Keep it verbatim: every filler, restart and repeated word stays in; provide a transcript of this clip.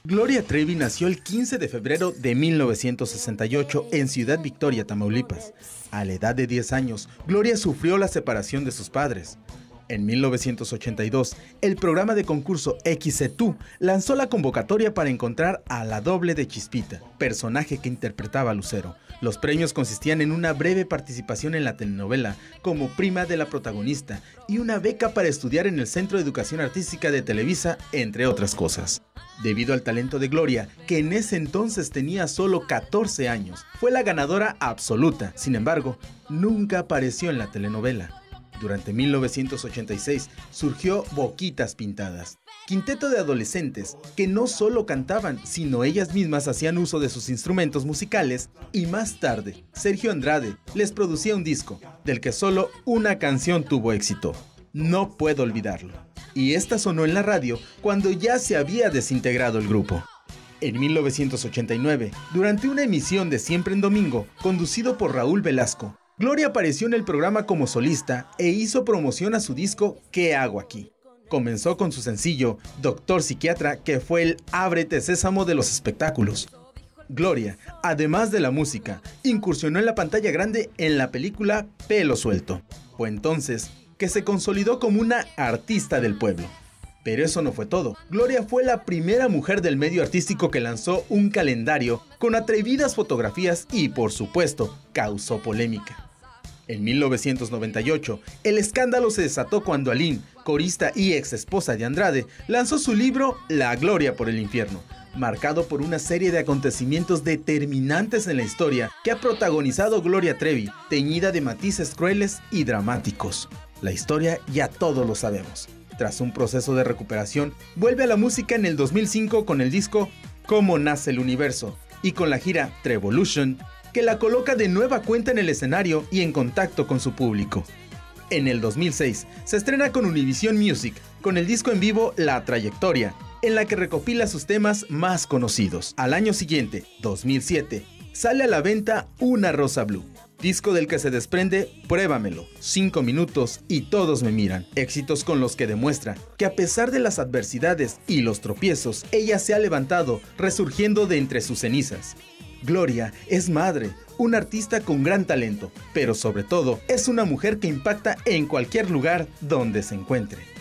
Gloria Trevi nació el quince de febrero de mil novecientos sesenta y ocho en Ciudad Victoria, Tamaulipas. A la edad de diez años, Gloria sufrió la separación de sus padres. En mil novecientos ochenta y dos, el programa de concurso X C T U lanzó la convocatoria para encontrar a la doble de Chispita, personaje que interpretaba a Lucero. Los premios consistían en una breve participación en la telenovela como prima de la protagonista y una beca para estudiar en el Centro de Educación Artística de Televisa, entre otras cosas. Debido al talento de Gloria, que en ese entonces tenía solo catorce años, fue la ganadora absoluta. Sin embargo, nunca apareció en la telenovela. Durante mil novecientos ochenta y seis surgió Boquitas Pintadas, quinteto de adolescentes que no solo cantaban, sino ellas mismas hacían uso de sus instrumentos musicales, y más tarde, Sergio Andrade les producía un disco, del que solo una canción tuvo éxito: No Puedo Olvidarlo. Y esta sonó en la radio cuando ya se había desintegrado el grupo. En mil novecientos ochenta y nueve, durante una emisión de Siempre en Domingo, conducido por Raúl Velasco, Gloria apareció en el programa como solista e hizo promoción a su disco ¿Qué hago aquí? Comenzó con su sencillo Doctor Psiquiatra, que fue el ábrete sésamo de los espectáculos. Gloria, además de la música, incursionó en la pantalla grande en la película Pelo Suelto. Fue entonces que se consolidó como una artista del pueblo. Pero eso no fue todo. Gloria fue la primera mujer del medio artístico que lanzó un calendario con atrevidas fotografías y, por supuesto, causó polémica. En mil novecientos noventa y ocho, el escándalo se desató cuando Aline, corista y ex esposa de Andrade, lanzó su libro La Gloria por el Infierno, marcado por una serie de acontecimientos determinantes en la historia que ha protagonizado Gloria Trevi, teñida de matices crueles y dramáticos. La historia ya todos lo sabemos. Tras un proceso de recuperación, vuelve a la música en el dos mil cinco con el disco Cómo nace el universo y con la gira Trevolution, que la coloca de nueva cuenta en el escenario y en contacto con su público. En el dos mil seis se estrena con Univision Music, con el disco en vivo La Trayectoria, en la que recopila sus temas más conocidos. Al año siguiente, dos mil siete, sale a la venta Una Rosa Blue, disco del que se desprende Pruébamelo, Cinco Minutos y Todos Me Miran, éxitos con los que demuestra que a pesar de las adversidades y los tropiezos, ella se ha levantado, resurgiendo de entre sus cenizas. Gloria es madre, una artista con gran talento, pero sobre todo es una mujer que impacta en cualquier lugar donde se encuentre.